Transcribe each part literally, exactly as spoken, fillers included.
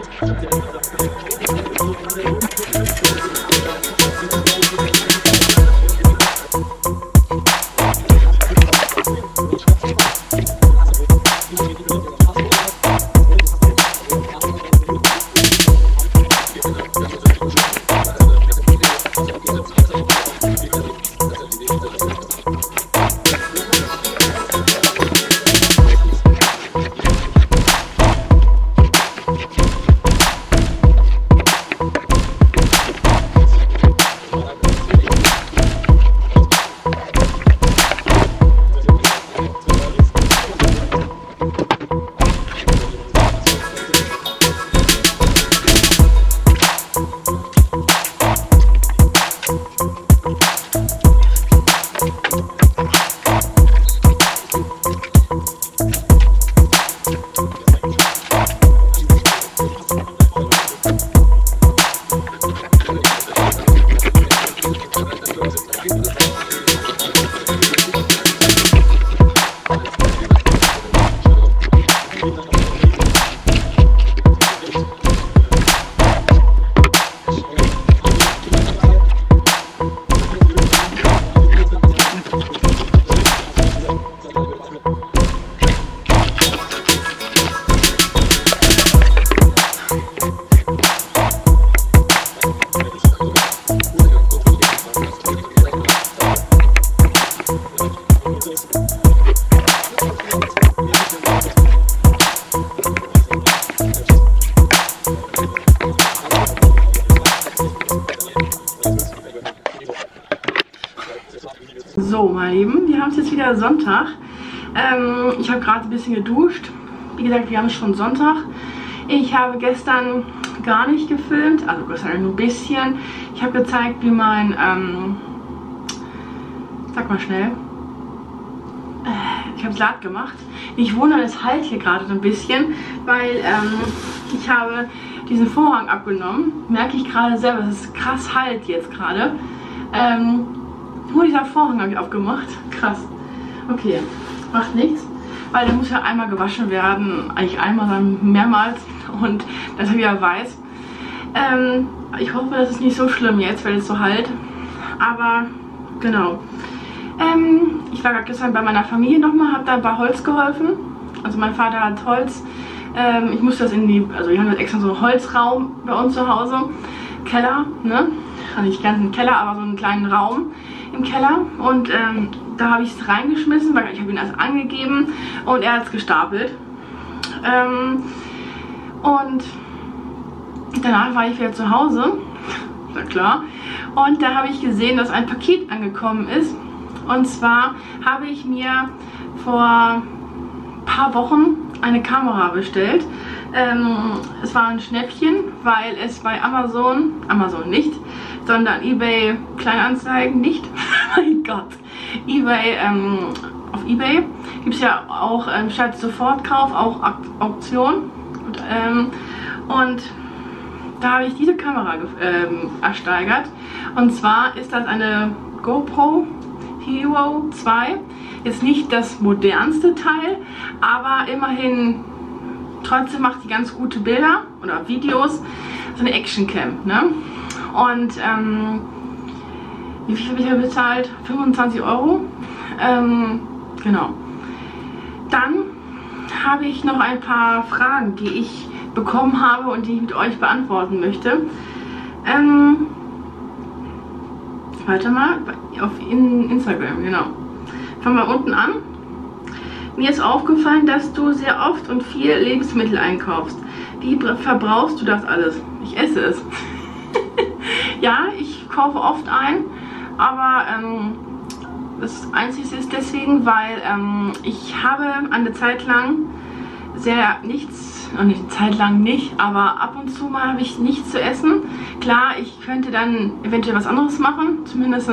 So, meine Lieben, wir haben es jetzt wieder Sonntag. Ähm, ich habe gerade ein bisschen geduscht. Wie gesagt, wir haben es schon Sonntag. Ich habe gestern gar nicht gefilmt, also gestern nur ein bisschen. Ich habe gezeigt, wie mein, ähm, sag mal schnell, ich habe Salat gemacht. Ich wundere, es halt hier gerade so ein bisschen, weil ähm, ich habe diesen Vorhang abgenommen. Merke ich gerade selber, es ist krass halt jetzt gerade. Ähm, nur dieser Vorhang habe ich aufgemacht. Krass. Okay, macht nichts, weil der muss ja einmal gewaschen werden. Eigentlich einmal, dann mehrmals. Und dass er wieder weiß. Ähm, ich hoffe, das ist nicht so schlimm jetzt, weil es so halt. Aber genau. Ähm, ich war gerade gestern bei meiner Familie nochmal, habe da bei Holz geholfen. Also mein Vater hat Holz. Ähm, ich musste das in die, also wir haben jetzt extra so einen Holzraum bei uns zu Hause. Keller, ne? Also nicht ganz einen Keller, aber so einen kleinen Raum im Keller. Und ähm, da habe ich es reingeschmissen, weil ich habe ihn erst angegeben und er hat es gestapelt. Ähm, und danach war ich wieder zu Hause, na klar. Und da habe ich gesehen, dass ein Paket angekommen ist. Und zwar habe ich mir vor ein paar Wochen eine Kamera bestellt. Ähm, es war ein Schnäppchen, weil es bei Amazon, Amazon nicht, sondern eBay Kleinanzeigen nicht, mein Gott, eBay, ähm, auf eBay gibt es ja auch ähm, statt Sofortkauf auch Auktion. Und, ähm, und da habe ich diese Kamera ähm, ersteigert. Und zwar ist das eine GoPro Hero zwei. Ist nicht das modernste Teil, aber immerhin trotzdem macht die ganz gute Bilder oder Videos. So eine Actioncam, ne? Und ähm, wie viel habe ich bezahlt? fünfundzwanzig Euro. Ähm, genau. Dann habe ich noch ein paar Fragen, die ich bekommen habe und die ich mit euch beantworten möchte. Ähm, warte mal, auf Instagram, genau. Fangen wir unten an. Mir ist aufgefallen, dass du sehr oft und viel Lebensmittel einkaufst. Wie verbrauchst du das alles? Ich esse es. Ja, ich kaufe oft ein, aber ähm, das Einzige ist deswegen, weil ähm, ich habe eine Zeit lang sehr nichts, und nicht eine Zeit lang nicht, aber ab und zu mal habe ich nichts zu essen. Klar, ich könnte dann eventuell was anderes machen, zumindest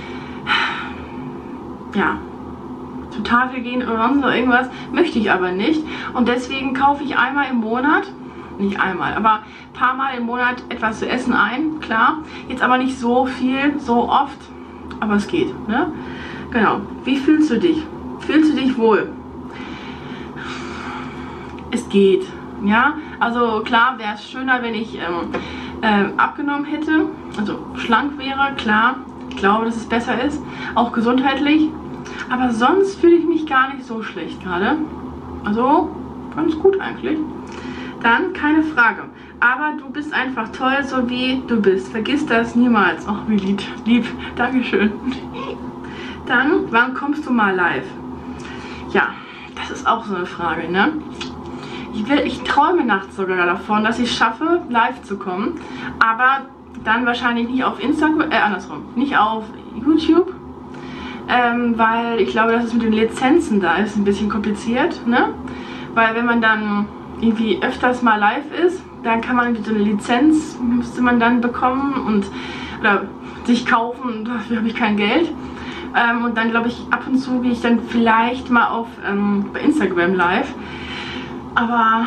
ja, zur Tafel gehen oder sonst noch irgendwas, möchte ich aber nicht. Und deswegen kaufe ich einmal im Monat, nicht einmal, aber ein paar Mal im Monat etwas zu essen ein, klar. Jetzt aber nicht so viel, so oft, aber es geht, ne? Genau. Wie fühlst du dich? Fühlst du dich wohl? Es geht. Ja, also klar wäre es schöner, wenn ich ähm, ähm, abgenommen hätte, also schlank wäre, klar. Ich glaube, dass es besser ist, auch gesundheitlich. Aber sonst fühle ich mich gar nicht so schlecht gerade. Also ganz gut eigentlich. Dann keine Frage. Aber du bist einfach toll, so wie du bist. Vergiss das niemals. Ach, wie lieb. Lieb. Dankeschön. Dann, wann kommst du mal live? Ja, das ist auch so eine Frage, ne? Ich, will, ich träume nachts sogar davon, dass ich es schaffe, live zu kommen. Aber dann wahrscheinlich nicht auf Instagram, äh, andersrum, nicht auf YouTube. Ähm, weil ich glaube, dass es mit den Lizenzen da ist ein bisschen kompliziert, ne? Weil wenn man dann irgendwie öfters mal live ist, dann kann man so eine Lizenz, müsste man dann bekommen und oder sich kaufen, dafür habe ich kein Geld. Ähm, und dann glaube ich, ab und zu gehe ich dann vielleicht mal auf ähm, bei Instagram live. Aber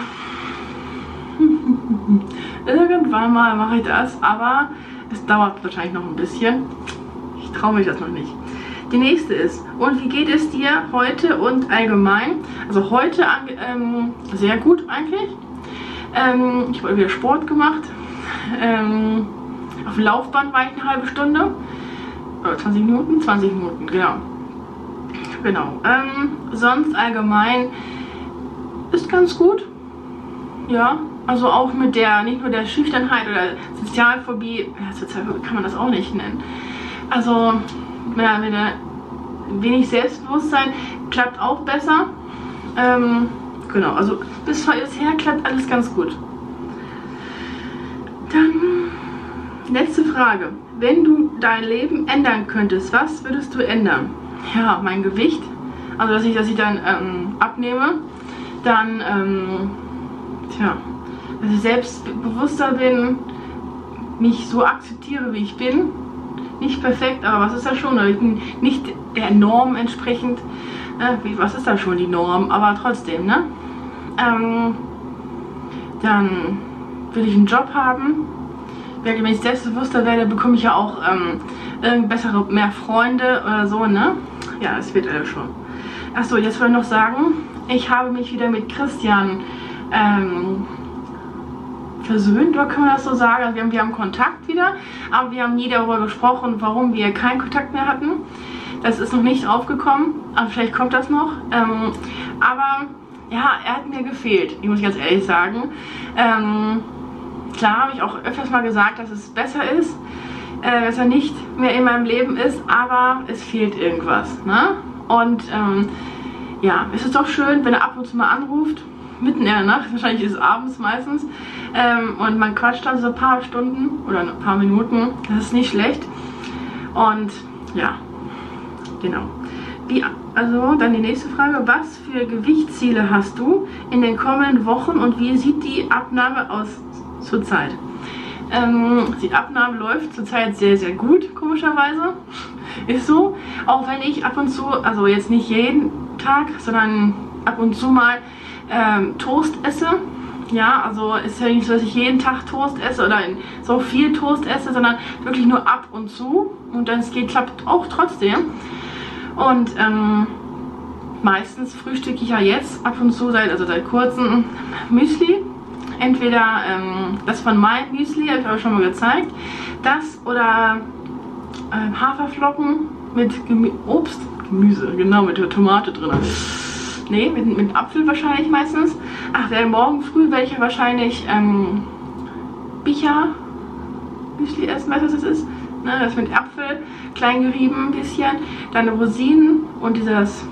irgendwann mal mache ich das, aber es dauert wahrscheinlich noch ein bisschen. Ich traue mich das noch nicht. Die nächste ist, und wie geht es dir heute und allgemein? Also heute ähm, sehr gut eigentlich. Ähm, ich habe wieder Sport gemacht. Ähm, auf dem Laufband war ich eine halbe Stunde. Oder zwanzig Minuten? zwanzig Minuten, genau. Genau. Ähm, sonst allgemein ist ganz gut. Ja, also auch mit der, nicht nur der Schüchternheit oder Sozialphobie, ja, Sozialphobie kann man das auch nicht nennen. Also, ja, mit der wenig Selbstbewusstsein klappt auch besser. Ähm, genau, also bisher klappt alles ganz gut. Dann letzte Frage. Wenn du dein Leben ändern könntest, was würdest du ändern? Ja, mein Gewicht. Also dass ich, dass ich dann ähm, abnehme. Dann, ähm, tja, dass ich selbstbewusster bin, mich so akzeptiere, wie ich bin. Nicht perfekt, aber was ist das schon? Nicht der Norm entsprechend. Äh, wie, was ist da schon die Norm? Aber trotzdem, ne? Ähm, dann will ich einen Job haben. Wenn ich selbstbewusster werde, bekomme ich ja auch ähm, bessere, mehr Freunde oder so, ne? Ja, es wird alles schon. Achso, jetzt wollte ich noch sagen, ich habe mich wieder mit Christian ähm, versöhnt, oder kann man das so sagen? Also wir, haben, wir haben Kontakt wieder, aber wir haben nie darüber gesprochen, warum wir keinen Kontakt mehr hatten. Das ist noch nicht aufgekommen, aber vielleicht kommt das noch. Ähm, aber ja, er hat mir gefehlt, ich muss ganz ehrlich sagen. Ähm, klar habe ich auch öfters mal gesagt, dass es besser ist, äh, dass er nicht mehr in meinem Leben ist, aber es fehlt irgendwas, ne? Und ähm, ja, es ist doch schön, wenn er ab und zu mal anruft, mitten in der Nacht, wahrscheinlich ist es abends meistens, ähm, und man quatscht dann so ein paar Stunden oder ein paar Minuten, das ist nicht schlecht. Und ja, genau. Wie, also dann die nächste Frage, was für Gewichtsziele hast du in den kommenden Wochen und wie sieht die Abnahme aus zurzeit? Ähm, die Abnahme läuft zurzeit sehr, sehr gut, komischerweise. Ist so, auch wenn ich ab und zu, also jetzt nicht jeden Tag, sondern ab und zu mal ähm, Toast esse. Ja, also ist ja nicht so, dass ich jeden Tag Toast esse oder so viel Toast esse, sondern wirklich nur ab und zu. Und dann es geht, klappt auch trotzdem. Und ähm, meistens frühstücke ich ja jetzt ab und zu, seit, also seit kurzem, Müsli. Entweder ähm, das von meinem Müsli, habe ich euch schon mal gezeigt, das oder äh, Haferflocken mit Gemü Obst, Gemüse, genau, mit der Tomate drin. Ne, mit, mit Apfel wahrscheinlich meistens. Ach, der morgen früh werde ich ja wahrscheinlich ähm, Bicher Müsli essen, weißt du, was das ist? Ne, das mit Apfel, klein gerieben ein bisschen, dann Rosinen und dieses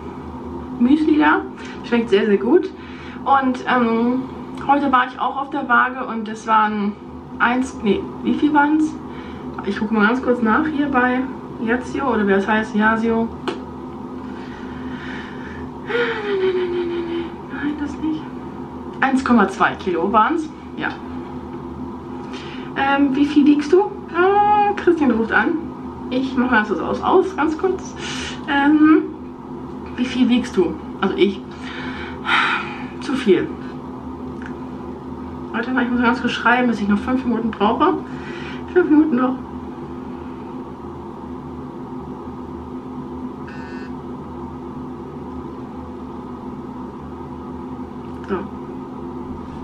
Müsli da. Schmeckt sehr, sehr gut. Und ähm, heute war ich auch auf der Waage und es waren eins, nee, wie viel waren es? Ich gucke mal ganz kurz nach hier bei Yazio oder wie das heißt, Yazio. Nein, das nicht. eins Komma zwei Kilo waren es. Ja. Ähm, wie viel wiegst du? Ah, Christian ruft an. Ich mache mal das aus, aus, ganz kurz. Ähm, wie viel wiegst du? Also ich. Zu viel. Warte mal, ich muss ganz kurz schreiben, dass ich noch fünf Minuten brauche. Fünf Minuten noch. So.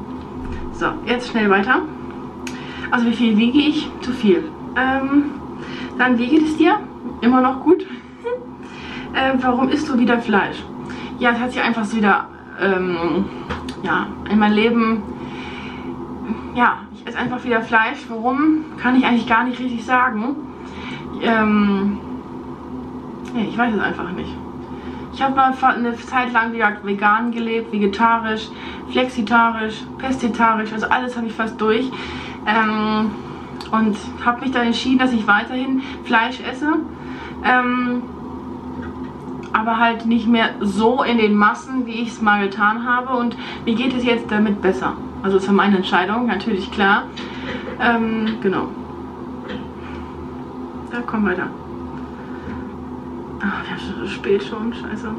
So, jetzt schnell weiter. Also wie viel wiege ich? Zu viel. Ähm, dann, wie geht es dir? Immer noch gut? äh, warum isst du wieder Fleisch? Ja, es hat sich einfach so wieder ähm, ja, in mein Leben... Ja, ich esse einfach wieder Fleisch. Warum? Kann ich eigentlich gar nicht richtig sagen. Ähm, ja, ich weiß es einfach nicht. Ich habe mal eine Zeit lang wie gesagt, vegan gelebt, vegetarisch, flexitarisch, pestitarisch, also alles habe ich fast durch. Ähm, und habe mich dann entschieden, dass ich weiterhin Fleisch esse. Ähm, aber halt nicht mehr so in den Massen, wie ich es mal getan habe. Und mir geht es jetzt damit besser. Also das war meine Entscheidung, natürlich klar. Ähm, genau. Da komm weiter. Ach, wir haben schon spät schon, scheiße.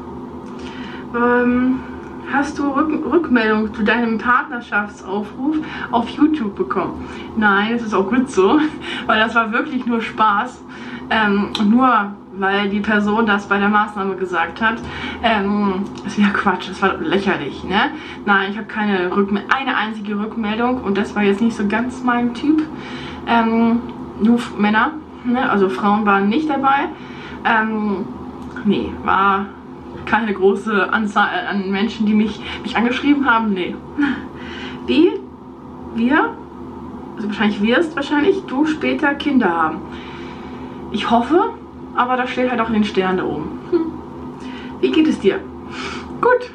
Ähm, hast du Rück Rückmeldung zu deinem Partnerschaftsaufruf auf YouTube bekommen? Nein, das ist auch gut so, weil das war wirklich nur Spaß. Ähm, nur weil die Person das bei der Maßnahme gesagt hat. Ähm, das wäre Quatsch, das war lächerlich, ne? Nein, ich habe keine Rückmeldung, eine einzige Rückmeldung und das war jetzt nicht so ganz mein Typ. Ähm, nur Männer, ne? Also Frauen waren nicht dabei. Ähm, nee, war keine große Anzahl an Menschen, die mich, mich angeschrieben haben, nee. Wie wir, also wahrscheinlich wirst wahrscheinlich du später Kinder haben. Ich hoffe, aber das steht halt auch in den Sternen da oben. Hm. Wie geht es dir? Gut.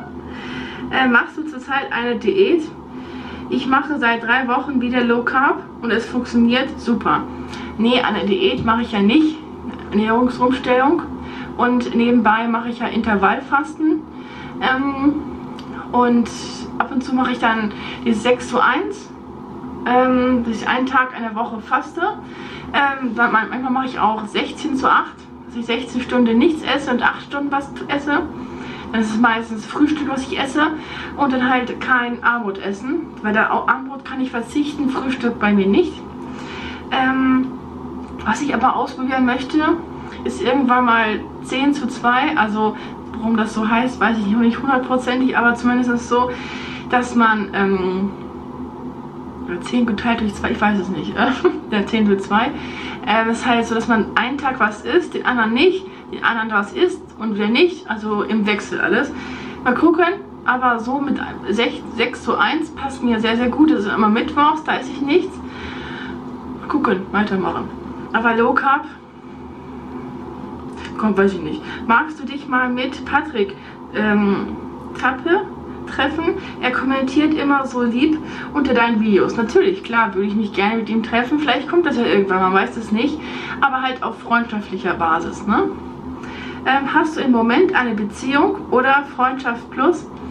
äh, machst du zurzeit eine Diät? Ich mache seit drei Wochen wieder Low Carb und es funktioniert super. Nee, eine Diät mache ich ja nicht. Ernährungsumstellung. Und nebenbei mache ich ja Intervallfasten. Ähm, und ab und zu mache ich dann die sechs zu eins. Ähm, dass ich einen Tag in der Woche faste. Ähm, manchmal mache ich auch sechzehn zu acht, dass ich sechzehn Stunden nichts esse und acht Stunden was esse. Dann ist es meistens Frühstück, was ich esse und dann halt kein Abendbrot essen, weil da auch Abendbrot kann ich verzichten, Frühstück bei mir nicht. Ähm, was ich aber ausprobieren möchte, ist irgendwann mal zehn zu zwei, also warum das so heißt, weiß ich noch nicht hundertprozentig, aber zumindest ist es so, dass man ähm, zehn geteilt durch zwei, ich weiß es nicht, äh, zehn durch zwei. Äh, das heißt so, dass man einen Tag was isst, den anderen nicht, den anderen was isst und wieder nicht, also im Wechsel alles. Mal gucken, aber so mit sechs zu eins passt mir sehr, sehr gut. Das ist immer mittwochs, da esse ich nichts. Mal gucken, weitermachen. Aber Low Carb, kommt, weiß ich nicht. Magst du dich mal mit Patrick ähm, Zappe treffen? Er kommentiert immer so lieb unter deinen Videos. Natürlich, klar, würde ich mich gerne mit ihm treffen. Vielleicht kommt das ja irgendwann, man weiß es nicht. Aber halt auf freundschaftlicher Basis, ne? Ähm, hast du im Moment eine Beziehung oder Freundschaft plus?